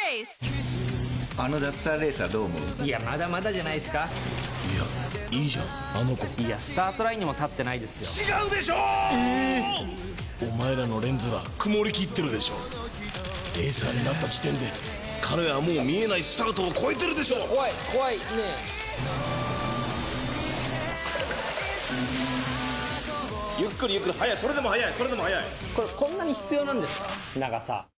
あの脱サラレーサーどう思う？ いや、まだまだじゃないですか。 いや、いいじゃん、あの子。 いや、スタートラインにも立ってないですよ。 違うでしょ。お前らのレンズは曇りきってるでしょ。レーサーになった時点で彼はもう見えないスタートを超えてるでしょ。 怖い怖いね。 ゆっくりゆっくり、早い、それでも早い、それでも早い。 これこんなに必要なんですか、長さ。